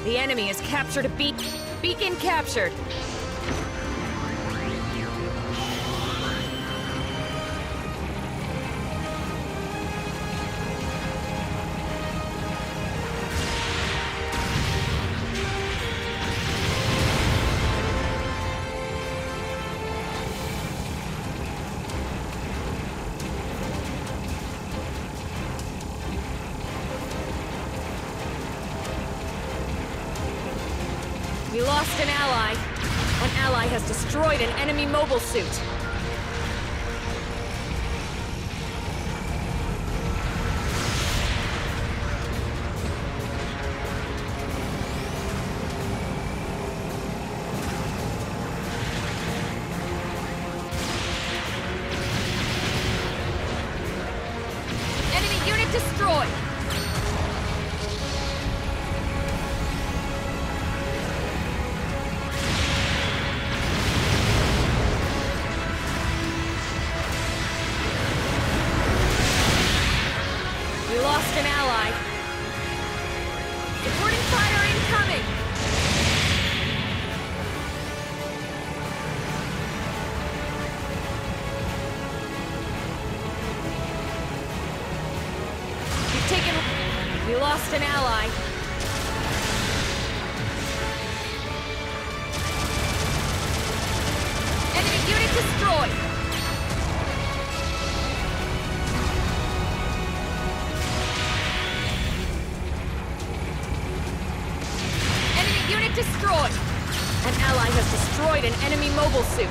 The enemy has captured a beacon captured. We lost an ally. An ally has destroyed an enemy mobile suit. Enemy unit destroyed. We lost an ally. Supporting fire incoming! We've taken... We lost an ally. Enemy unit destroyed! Unit destroyed! An ally has destroyed an enemy mobile suit.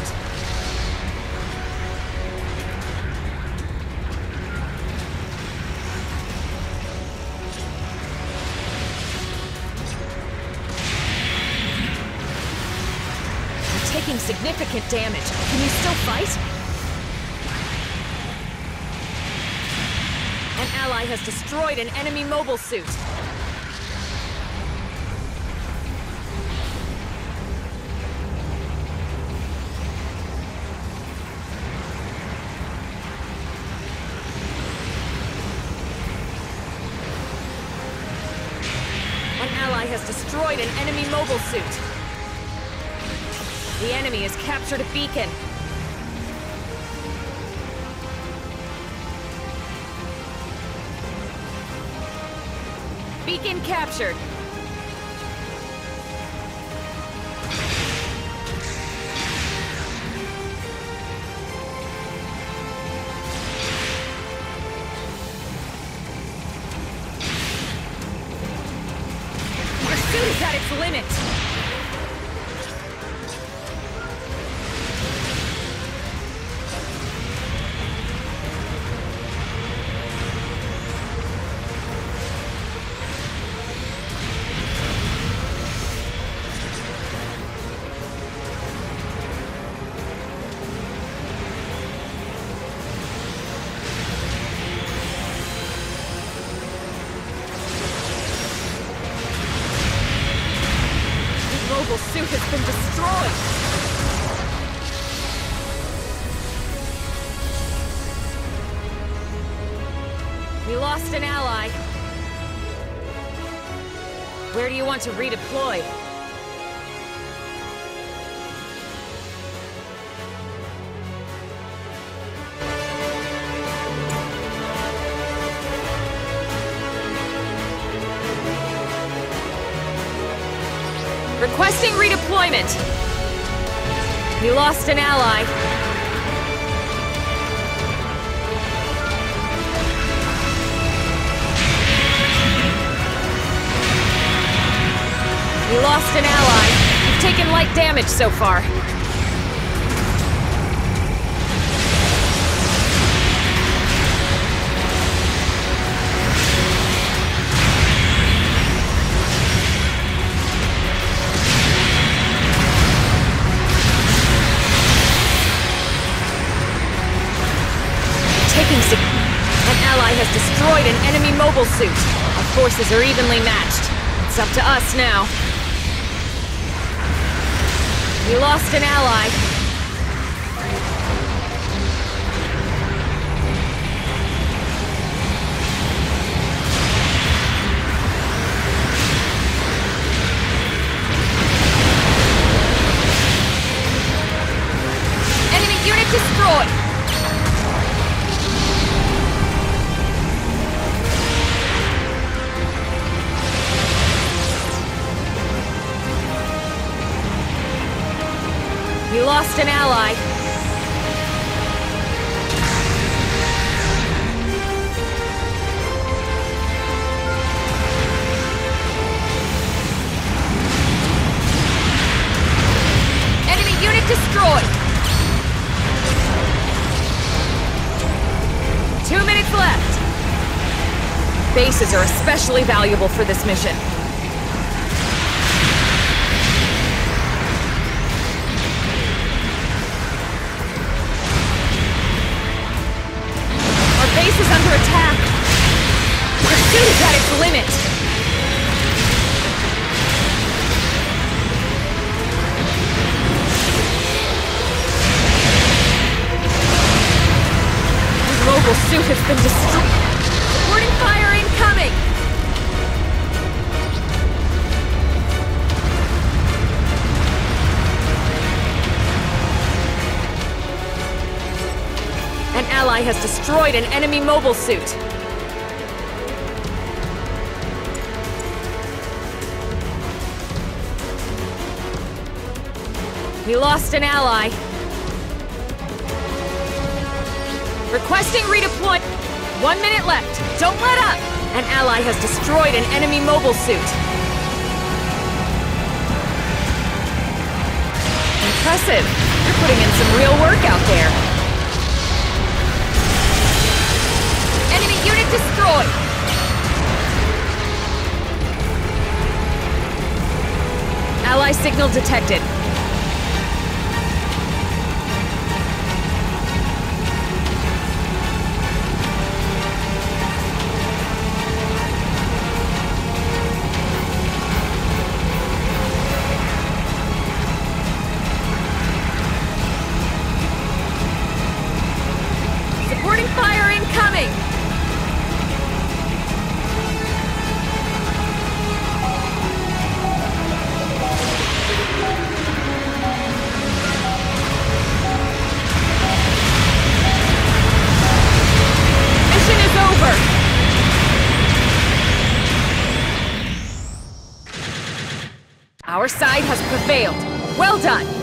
You're taking significant damage. Can you still fight? An ally has destroyed an enemy mobile suit. An ally has destroyed an enemy mobile suit. The enemy has captured a beacon. Beacon captured. Pursuit is at its limit. Mobile suit has been destroyed! We lost an ally. Where do you want to redeploy? Requesting redeployment. We lost an ally. We lost an ally. We've taken light damage so far. An ally has destroyed an enemy mobile suit. Our forces are evenly matched. It's up to us now. We lost an ally. destroyed! You lost an ally. Enemy unit destroyed. 2 minutes left. Bases are especially valuable for this mission. Base is under attack. Pursuit is at its limit. His mobile suit has been destroyed. Supporting fire incoming. An ally has destroyed an enemy mobile suit. We lost an ally. Requesting redeploy. 1 minute left. Don't let up! An ally has destroyed an enemy mobile suit. Impressive. You're putting in some real work out there. Enemy unit destroyed! Ally signal detected. Supporting fire incoming! Our side has prevailed. Well done!